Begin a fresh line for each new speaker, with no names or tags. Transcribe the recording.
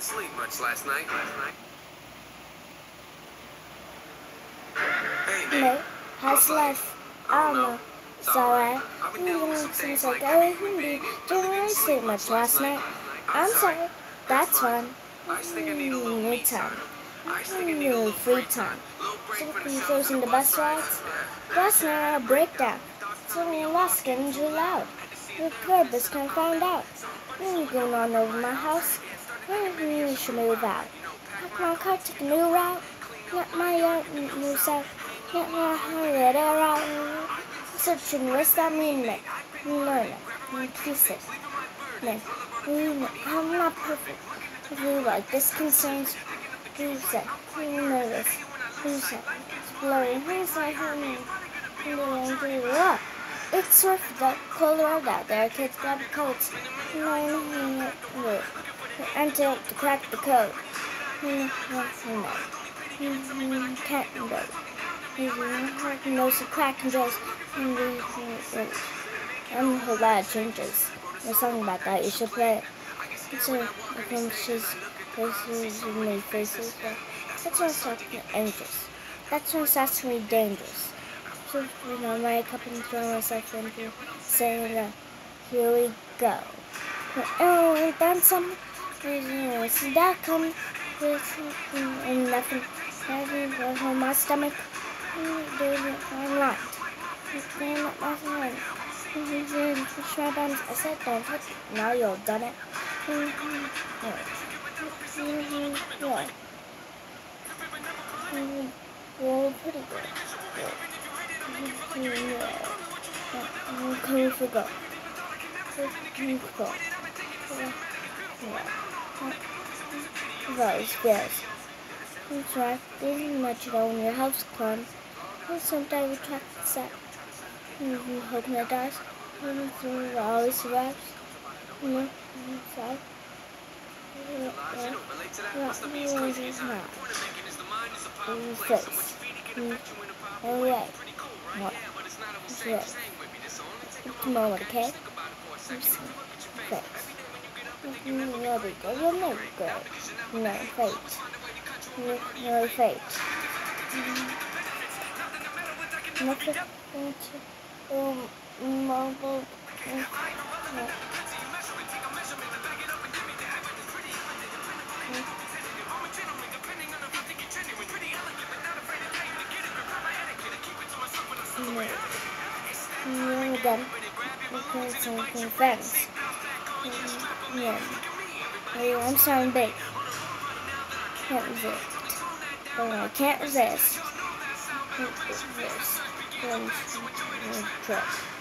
sleep much last night. Hey,
Mate, how's life? I don't know. It's alright. Seems like everything didn't sleep much last night. I'm sorry. That's fine. Need time. Need free time. Something closing the bus rides. Last night I breakdown. Suddenly lost getting too loud. The neighbors can find out. Going on over my house. You should move out. Pack my car, take a new route. Let my yard moves out. Get my heart out. Searching list I mean it. Learn it. Piece it. Then, I'm not perfect. If you like this concerns, who's that? You know this. Who's that? It's blurry. Who's that? It's sort of the cold world out there. Kids grab coats. Until to crack the code. Can't go. Knows the crack and goes. And a whole lot of changes. There's a song about that. You should play it. It's a she's faces and new faces. That's when it starts to be angels. That's when it starts to be dangerous. So, make up and throw myself into saying that here we go. Oh, then some see that come with and nothing goes on my stomach. I'm right. Clean up my phone. I said don't touch it. Now you've done it. Well, pretty good. Can we forget? Yes. That's right. This is much on your house climb. Sometimes we track the set. Hoping it dies. Always survives. Survive. Face. Oh yeah. What? Yes. Tomorrow with a K. Face. There we go. You'll never go. No, fate. No, fate. Nothing. Marble. Again, because something friends. Yeah. I'm sounding big. Can't resist. But I can't resist. Can't resist.